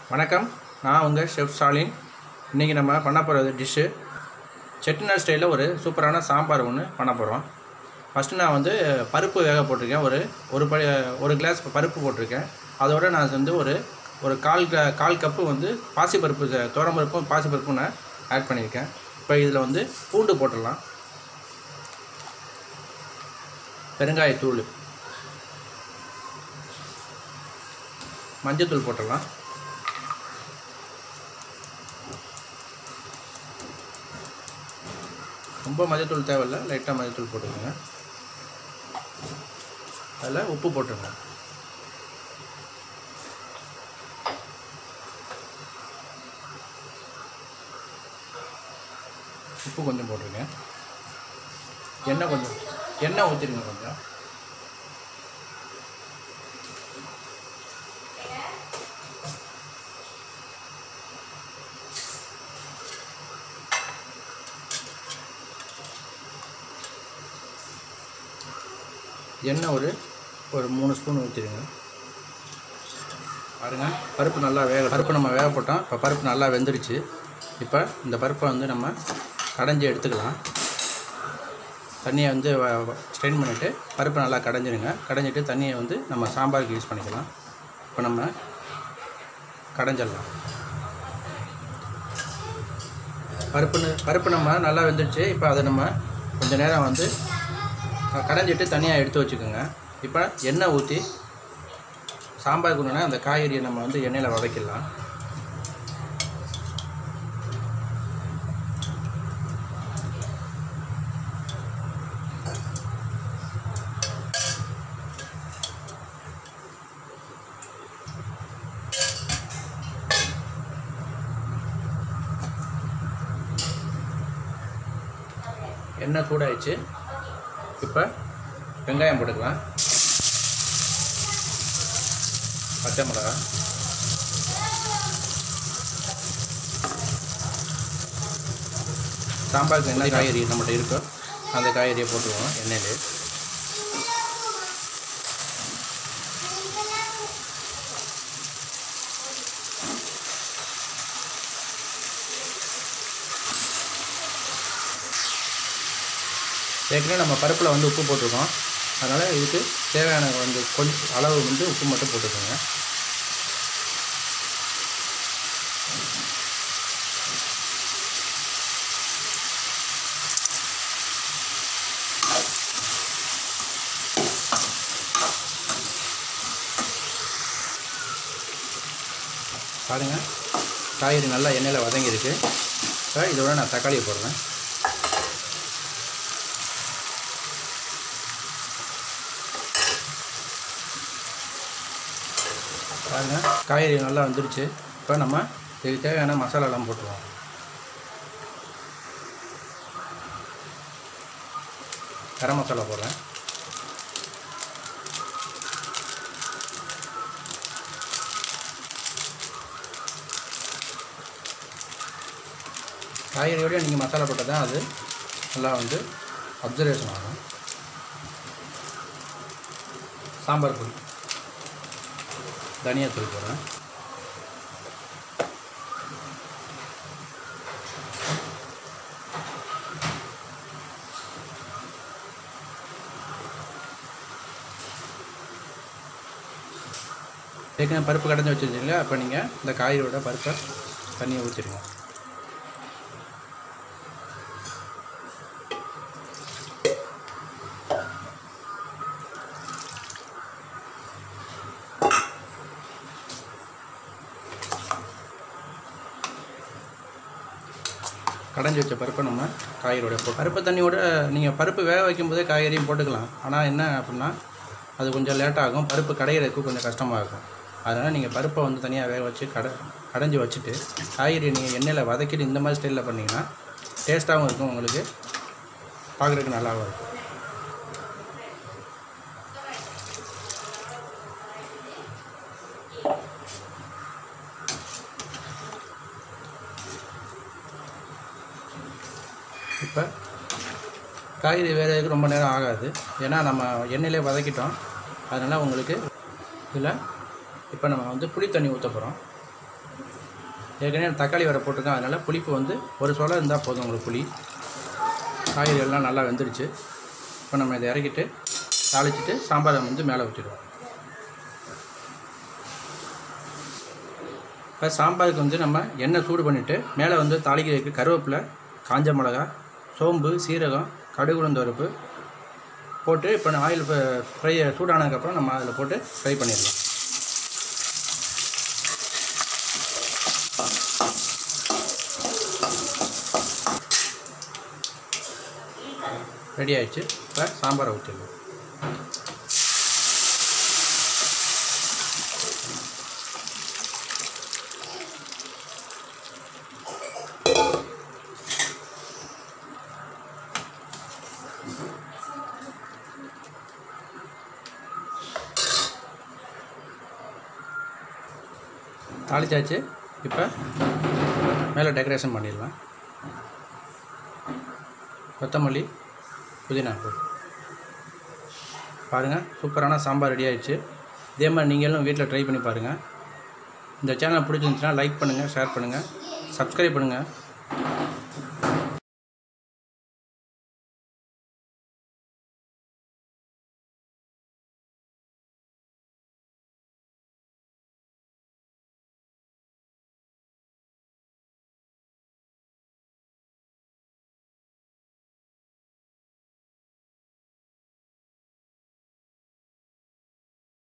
வணக்கம், நான் உங்கள் ஷெஃப் ஸ்டாலின். இன்றைக்கி நம்ம பண்ண போகிறது டிஷ்ஷு செட்டிநாடு ஸ்டைலில் ஒரு சூப்பரான சாம்பார் ஒன்று பண்ண போகிறோம். ஃபஸ்ட்டு நான் வந்து பருப்பு வேக போட்டிருக்கேன். ஒரு கிளாஸ் பருப்பு போட்டிருக்கேன். அதோடு நான் வந்து ஒரு கால் கப்பு வந்து பாசிப்பருப்பு, துவரம்பருப்பும் பாசிப்பருப்பும் நான் ஆட் பண்ணியிருக்கேன். இப்போ இதில் வந்து பூண்டு போட்டுடலாம், பெருங்காயத்தூள், மஞ்சத்தூள் போட்டுடலாம், ரொம்ப மஞ்சத்தூள் தேவையில்லை, லைட்டாக மஞ்சத்தூள் போட்டுக்கோங்க. அதில் உப்பு போட்டுருங்க. உப்பு கொஞ்சம் போட்டுருங்க. எண்ணெய் ஊற்றிடுங்க கொஞ்சம். எண்ணெய் ஒரு 3 ஸ்பூன் ஊற்றிடுங்க. பாருங்கள், பருப்பு நம்ம வேக போட்டோம். இப்போ பருப்பு நல்லா வெந்துடுச்சு. இப்போ இந்த பருப்பை வந்து நம்ம கடைஞ்சி எடுத்துக்கலாம். தண்ணியை வந்து ஸ்ட்ரெயின் பண்ணிவிட்டு பருப்பை நல்லா கடைஞ்சிடுங்க. கடைஞ்சிட்டு தண்ணியை வந்து நம்ம சாம்பாருக்கு யூஸ் பண்ணிக்கலாம். இப்போ நம்ம கடைஞ்சிடலாம். பருப்பு நம்ம நல்லா வெந்துடுச்சு. இப்போ அதை நம்ம கொஞ்சம் நேரம் வந்து கடைஞ்சிட்டு தனியாக எடுத்து வச்சுக்கோங்க. இப்போ எண்ணெய் ஊற்றி சாம்பார் குணுனா அந்த காய்கறியை நம்ம வந்து எண்ணெயில் வதக்கிடலாம். எண்ணெய் சூடாயிடுச்சு. இப்போ வெங்காயம் போட்டுக்கலாம், பச்சை மிளகா, சாம்பாருக்கு என்ன காய்கறி நம்மகிட்ட இருக்கோ அந்த காய்கறியை போட்டுருவோம் எண்ணெயில். ஏற்கனவே நம்ம பருப்பில் வந்து உப்பு போட்டிருக்கோம். அதனால் இதுக்கு தேவையான வந்து கொஞ்சம் அளவு வந்து உப்பு மட்டும் போட்டுக்கோங்க. பாருங்கள், காய்கறி நல்லா எண்ணெயில் வதங்கியிருக்கு. இப்போ இதோட நான் தக்காளியை போடுறேன். பாருங்கள், காய்கறி நல்லா வந்துடுச்சு. இப்போ நம்ம இதுக்கு தேவையான மசாலாலாம் போட்டுருவோம். கரம் மசாலா போடுறேன், காய்கறியோடய நீங்கள் மசாலா போட்டால் தான் அது நல்லா வந்து அப்சர்வேஷன் ஆகும். சாம்பார் பொடி, தனியாத்தூள் போடுறேன், ஏற்கனவே பருப்பு கடைஞ்சி வச்சுருந்தீங்களா, அப்போ நீங்கள் இந்த காய்கறியோட பருப்பை தண்ணியை ஊற்றிடுங்க. கடைஞ்சி வச்ச பருப்பை நம்ம காய்கறியோட பருப்பு தண்ணியோட நீங்கள் பருப்பு வேக வைக்கும்போதே காய்கறியும் போட்டுக்கலாம். ஆனால் என்ன அப்படின்னா அது கொஞ்சம் லேட்டாகும், பருப்பு கடையிறதுக்கு கொஞ்சம் கஷ்டமாக இருக்கும். அதனால் நீங்கள் பருப்பை வந்து தனியாக வேக வச்சு கடைஞ்சி வச்சுட்டு காய்கறி நீங்கள் எண்ணெயில் வதக்கிட்டு இந்த மாதிரி ஸ்டைலில் பண்ணிங்கன்னா டேஸ்ட்டாகவும் இருக்கும், உங்களுக்கு பார்க்குறதுக்கு நல்லாவும் இருக்கும். இப்போ காய்கறி வேகிறதுக்கு ரொம்ப நேரம் ஆகாது, ஏன்னா நம்ம எண்ணெயிலே வதக்கிட்டோம். அதனால் உங்களுக்கு இதில் இப்போ நம்ம வந்து புளி தண்ணி ஊற்ற போகிறோம். ஏற்கனவே தக்காளி வர போட்டிருக்கேன், அதனால் புளிப்பு வந்து ஒரு சொலை இருந்தால் போதும் உங்களுக்கு புளி. காய்கறி எல்லாம் நல்லா வெந்துருச்சு. இப்போ நம்ம இதை இறக்கிட்டு தாளிச்சிட்டு சாம்பாரை வந்து மேலே ஊற்றிடுவோம். இப்போ சாம்பாருக்கு வந்து நம்ம எண்ணெய் சூடு பண்ணிவிட்டு மேலே வந்து தாளிக்கிறதுக்கு கருவேப்பிலை, காஞ்ச மிளகா, சோம்பு, சீரகம், கடுகு, உளுந்து பருப்பு போட்டு இப்போ ஆயில் ஃப்ரை சூடானதுக்கப்புறம் நம்ம அதில் போட்டு ஃப்ரை பண்ணிடலாம். ரெடி ஆகிடுச்சு. இப்போ சாம்பாரை ஊற்றிடலாம். தாளிச்சாச்சு. இப்போ மேலே டெக்கரேஷன் பண்ணிடலாம். கொத்தமல்லி, புதினா போட்டு பாருங்கள், சூப்பரான சாம்பார் ரெடி ஆகிடுச்சு. இதே மாதிரி நீங்களும் வீட்டில் ட்ரை பண்ணி பாருங்கள். இந்த சேனல் பிடிச்சிருந்துச்சுன்னா லைக் பண்ணுங்கள், ஷேர் பண்ணுங்கள், சப்ஸ்கிரைப் பண்ணுங்கள்.